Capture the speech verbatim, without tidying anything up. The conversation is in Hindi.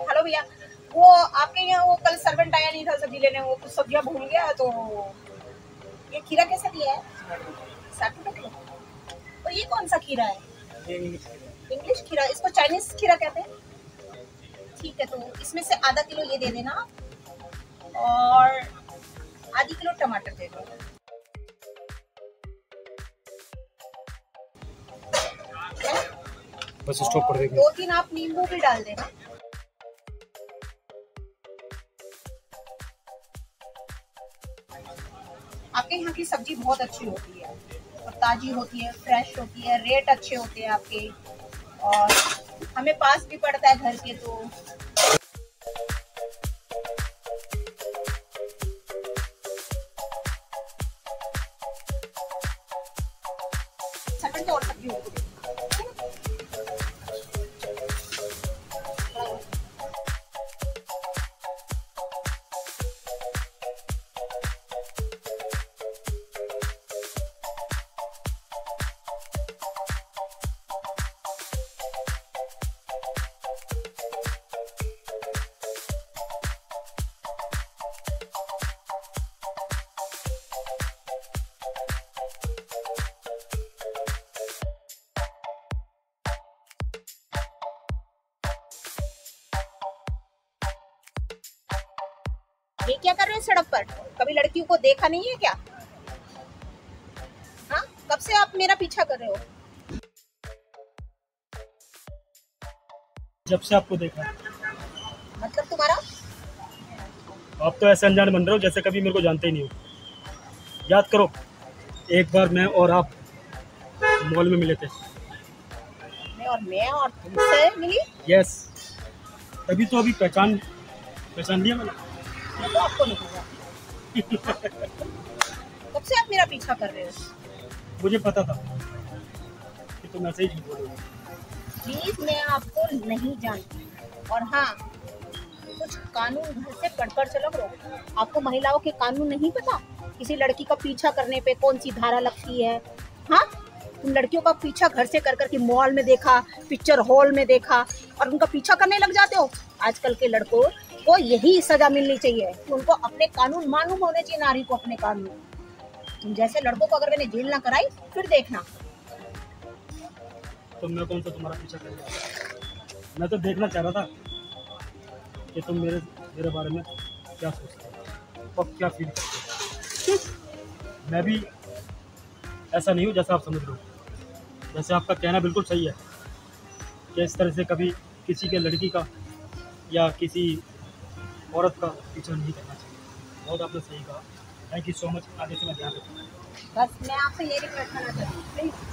हेलो भैया, वो आपके यहाँ वो कल सर्वेंट आया नहीं था सब्जी लेने, वो कुछ सब्जियां भूल गया, तो ये खीरा कैसे दिया है? साठ रुपए किलो। तो ये कौन सा खीरा है? इंग्लिश खीरा। इसको चाइनीज खीरा कहते हैं। ठीक है, तो इसमें से आधा किलो ये दे देना और आधी किलो टमाटर दे दो। बस स्टॉप कर देंगे। दो तीन आप नींबू भी डाल देना। आपके यहाँ की सब्जी बहुत अच्छी होती है और ताजी होती है, फ्रेश होती है, रेट अच्छे होते हैं आपके, और हमें पास भी पड़ता है घर के। तो सेकंड तो और सब्जी होती है। ये क्या कर रहे हैं सड़क पर? कभी लड़कियों को देखा नहीं है क्या? हाँ, कब से आप मेरा पीछा कर रहे हो? जब से आपको देखा। मतलब तुम्हारा? आप तो ऐसे अनजान बन रहे हो जैसे कभी मेरे को जानते ही नहीं हो। याद करो, एक बार मैं और आप मॉल में मिले थे। मैं और मैं और तुमसे मिली? यस, तभी तो अभी पहचान पहचान लिया मैंने। तो आपको नहीं होगा। कब से आप मेरा पीछा कर रहे हो? मुझे पता था कि तुम ऐसे ही झूठ बोलोगे। प्लीज, मैं आपको नहीं जानती। और हाँ, कुछ कानून घर से पढ़कर चलो करो। आपको महिलाओं के कानून नहीं पता? किसी लड़की का पीछा करने पे कौन सी धारा लगती है? हाँ, तुम लड़कियों का पीछा घर से कर कर के मॉल में देखा, पिक्चर हॉल में देखा और उनका पीछा करने लग जाते हो। आजकल के लड़कों को यही सजा मिलनी चाहिए कि उनको अपने कानून मालूम होने चाहिए, नारी को अपने कानून। तुम जैसे लड़कों को अगर मैंने जेल ना कराई, फिर देखना। तो मैं कौन सा तुम्हारा पीछा कर रहा था? मैं तो देखना चाह रहा था कि तुम मेरे मेरे बारे में क्या सोचते हो और क्या फील करते हो। मैं भी ऐसा नहीं हूँ जैसा आप समझ रहे हो। वैसे आपका कहना बिल्कुल सही है कि इस तरह से कभी किसी के लड़की का या किसी औरत का पीछा नहीं करना चाहिए। बहुत आपने सही कहा। Thank you so much. आगे से मैं ध्यान रखूँगा। बस मैं आपसे ये रिक्वेस्ट करना चाहती हूँ, प्लीज।